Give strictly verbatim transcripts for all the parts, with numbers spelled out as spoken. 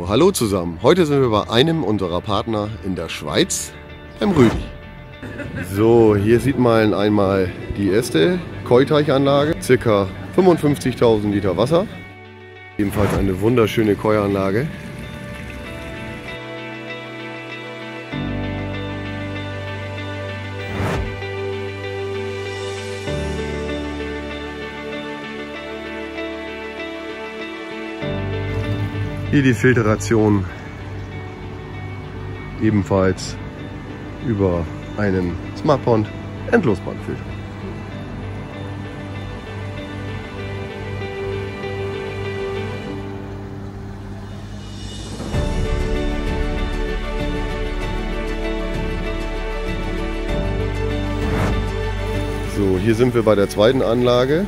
hallo zusammen. Heute sind wir bei einem unserer Partner in der Schweiz, beim Rüdi. So, hier sieht man einmal die erste Koi-Teichanlage, ca. fünfundfünfzigtausend Liter Wasser. Ebenfalls eine wunderschöne Koi-Anlage. Hier die Filtration, ebenfalls über einen SmartPond Endlosbandfilter. So, hier sind wir bei der zweiten Anlage,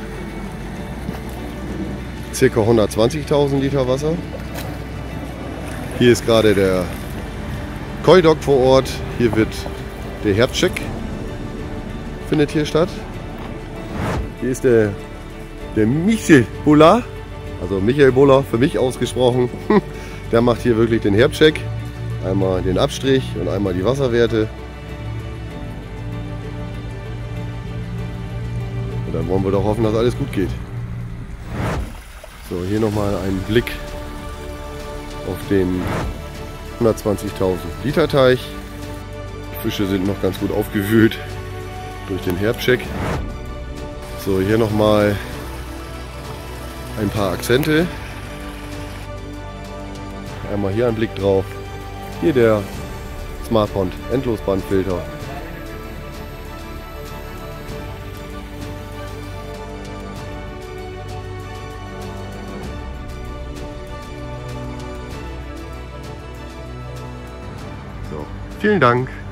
ca. hundertzwanzigtausend Liter Wasser. Hier ist gerade der Koi-Dock vor Ort. Hier wird der Herbstcheck, findet hier statt. Hier ist der, der Michael Buller, also Michael Buller für mich ausgesprochen. Der macht hier wirklich den Herbstcheck. Einmal den Abstrich und einmal die Wasserwerte. Und dann wollen wir doch hoffen, dass alles gut geht. So, hier nochmal ein Blick auf den hundertzwanzigtausend Liter Teich. Die Fische sind noch ganz gut aufgewühlt durch den Herbstcheck. So, hier nochmal ein paar Akzente. Einmal hier ein Blick drauf. Hier der SmartPond Endlosbandfilter. So, vielen Dank.